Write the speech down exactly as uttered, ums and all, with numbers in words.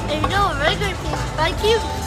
If you know a regular piece, if I keep